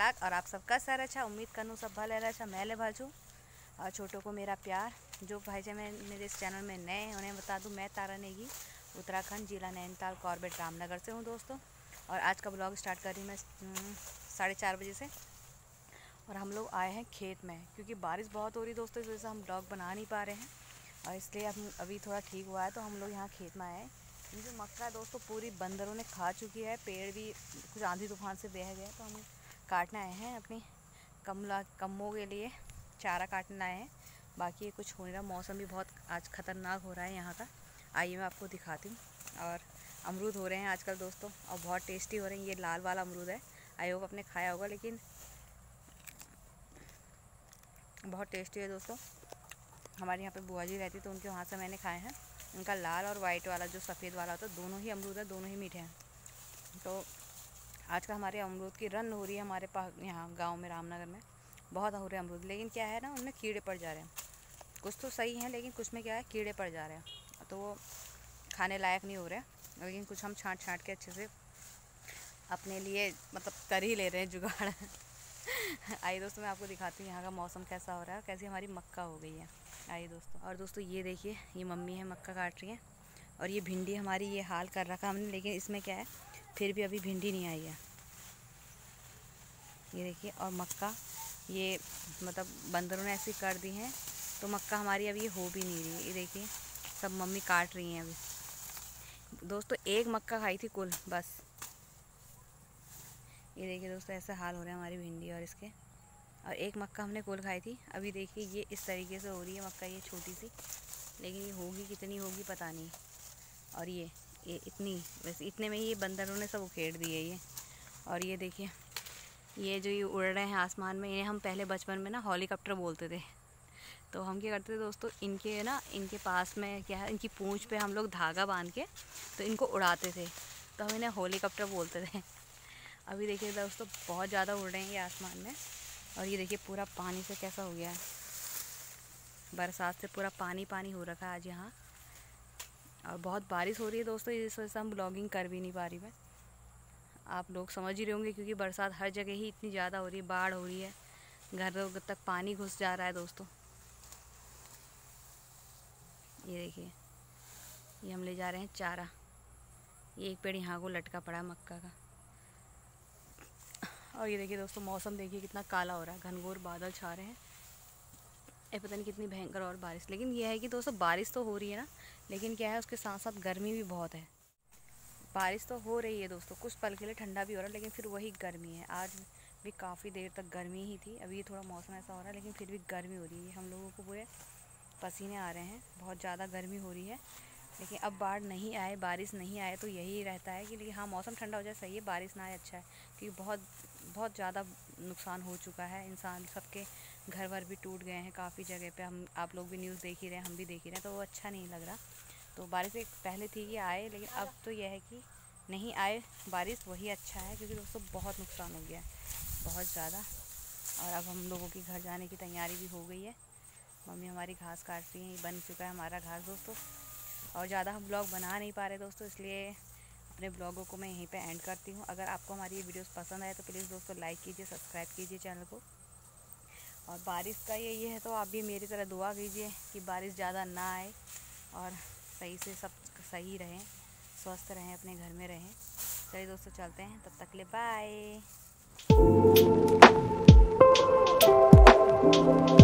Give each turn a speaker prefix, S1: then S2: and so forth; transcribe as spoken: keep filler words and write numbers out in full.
S1: लाख और आप सबका सर अच्छा। उम्मीद करूँ सब भले अच्छा मैले भाजू और छोटों को मेरा प्यार। जो भाई जी मैं मेरे इस चैनल में नए हैं उन्हें बता दूं, मैं तारा नेगी उत्तराखंड जिला नैनीताल कॉर्बेट रामनगर से हूं दोस्तों। और आज का ब्लॉग स्टार्ट कर रही मैं साढ़े चार बजे से। और हम लोग आए हैं खेत में क्योंकि बारिश बहुत हो रही दोस्तों, इस वजह से हम ब्लॉग बना नहीं पा रहे हैं और इसलिए हम अभी थोड़ा ठीक हुआ है तो हम लोग यहाँ खेत में आए हैं। ये जो मक्का है दोस्तों पूरी बंदरों ने खा चुकी है, पेड़ भी कुछ आंधी तूफान से बह गए, तो हम काटने आए हैं अपनी कमला कम्मों के लिए चारा काटने आए हैं। बाकी ये कुछ हो नहीं रहा, मौसम भी बहुत आज ख़तरनाक हो रहा है यहाँ का। आइए मैं आपको दिखाती हूँ। और अमरूद हो रहे हैं आजकल दोस्तों और बहुत टेस्टी हो रहे हैं। ये लाल वाला अमरूद है, आई होप आपने खाया होगा, लेकिन बहुत टेस्टी है दोस्तों। हमारे यहाँ पे बुआ जी रहती तो उनके वहाँ से मैंने खाए हैं। उनका लाल और वाइट वाला जो सफ़ेद वाला होता है, दोनों ही अमरूद है, दोनों ही मीठे हैं। तो आज का हमारे अमरूद की रन हो रही है हमारे पास यहाँ गांव में रामनगर में। बहुत हो रहे हैं अमरूद, लेकिन क्या है ना उनमें कीड़े पड़ जा रहे हैं। कुछ तो सही हैं लेकिन कुछ में क्या है कीड़े पड़ जा रहे हैं, तो वो खाने लायक नहीं हो रहे हैं। लेकिन कुछ हम छाँट छाँट के अच्छे से अपने लिए मतलब कर ही ले रहे हैं जुगाड़। आइए दोस्तों मैं आपको दिखाती हूँ यहाँ का मौसम कैसा हो रहा है, कैसी हमारी मक्का हो गई है। आइए दोस्तों। और दोस्तों ये देखिए, ये मम्मी है मक्का काट रही हैं। और ये भिंडी हमारी ये हाल कर रखा हमने, लेकिन इसमें क्या है फिर भी अभी भिंडी नहीं आई है। ये देखिए, और मक्का ये मतलब बंदरों ने ऐसी कर दी हैं तो मक्का हमारी अभी ये हो भी नहीं रही है। ये देखिए सब मम्मी काट रही हैं अभी दोस्तों। एक मक्का खाई थी कुल बस। ये देखिए दोस्तों ऐसा हाल हो रहा है हमारी भिंडी और इसके। और एक मक्का हमने कुल खाई थी। अभी देखिए ये इस तरीके से हो रही है मक्का, ये छोटी सी, लेकिन ये होगी कितनी होगी पता नहीं। और ये ये इतनी, वैसे इतने में ही ये बंदरों ने सब उखेड़ दी है ये। और ये देखिए ये जो ये उड़ रहे हैं आसमान में, इन्हें हम पहले बचपन में ना हेलीकॉप्टर बोलते थे। तो हम क्या करते थे दोस्तों, इनके ना इनके पास में क्या है, इनकी पूंछ पे हम लोग धागा बांध के तो इनको उड़ाते थे, तो हम इन्हें हेलीकॉप्टर बोलते थे। अभी देखिए दोस्तों बहुत ज़्यादा उड़ रहे हैं ये आसमान में। और ये देखिए पूरा पानी से कैसा हो गया है, बरसात से पूरा पानी पानी हो रखा है आज यहाँ। और बहुत बारिश हो रही है दोस्तों, इस वजह से हम ब्लॉगिंग कर भी नहीं पा रही मैं। आप लोग समझ ही रहे होंगे क्योंकि बरसात हर जगह ही इतनी ज़्यादा हो रही है, बाढ़ हो रही है, घर तक पानी घुस जा रहा है दोस्तों। ये देखिए ये हम ले जा रहे हैं चारा। ये एक पेड़ यहाँ को लटका पड़ा है मक्का का। और ये देखिए दोस्तों मौसम देखिए कितना काला हो रहा है, घनघोर बादल छा रहे हैं। ये पता नहीं कितनी भयंकर और बारिश। लेकिन यह है कि दोस्तों बारिश तो हो रही है ना, लेकिन क्या है उसके साथ साथ गर्मी भी बहुत है। बारिश तो हो रही है दोस्तों, कुछ पल के लिए ठंडा भी हो रहा है, लेकिन फिर वही गर्मी है। आज भी काफ़ी देर तक गर्मी ही थी। अभी थोड़ा मौसम ऐसा हो रहा है लेकिन फिर भी गर्मी हो रही है। हम लोगों को पूरे पसीने आ रहे हैं, बहुत ज़्यादा गर्मी हो रही है। लेकिन अब बाढ़ नहीं आए, बारिश नहीं आए तो यही रहता है कि लेकिन हाँ मौसम ठंडा हो जाए सही है, बारिश ना आए अच्छा है। क्योंकि बहुत बहुत ज़्यादा नुकसान हो चुका है, इंसान सबके घर वर भी टूट गए हैं काफ़ी जगह पे। हम आप लोग भी न्यूज़ देख ही रहे हैं, हम भी देख ही रहे हैं, तो वो अच्छा नहीं लग रहा। तो बारिश एक पहले थी कि आए, लेकिन अब तो यह है कि नहीं आए बारिश वही अच्छा है, क्योंकि दोस्तों बहुत नुकसान हो गया है बहुत ज़्यादा। और अब हम लोगों की घर जाने की तैयारी भी हो गई है। मम्मी हमारी घास काट रही हैं, बन चुका है हमारा घास दोस्तों। और ज़्यादा हम ब्लॉग बना नहीं पा रहे दोस्तों, इसलिए अपने ब्लॉगों को मैं यहीं पे एंड करती हूँ। अगर आपको हमारी ये वीडियोस पसंद आए तो प्लीज़ दोस्तों लाइक कीजिए, सब्सक्राइब कीजिए चैनल को। और बारिश का ये ये है तो आप भी मेरी तरह दुआ कीजिए कि बारिश ज़्यादा ना आए और सही से सब सही रहें, स्वस्थ रहें, अपने घर में रहें। चलिए दोस्तों चलते हैं, तब तक ले बाय।